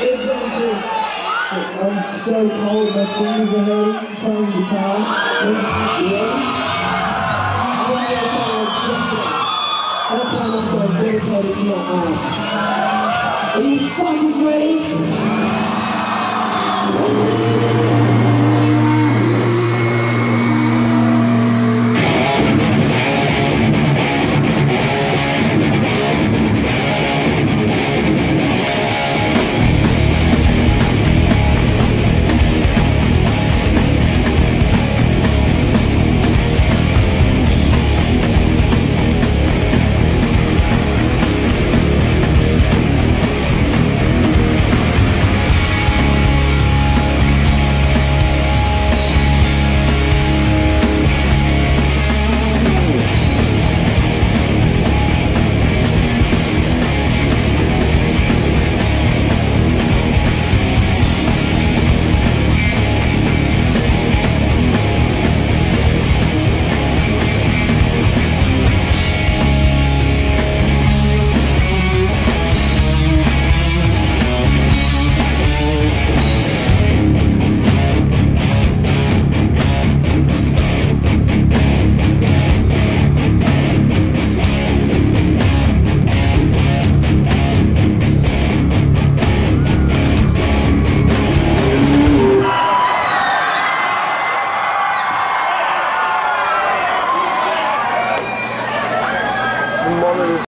It's been this. I'm so cold, my fingers are hurting, playing guitar. That's how much I'm dedicated to my art. Are you fuckers ready?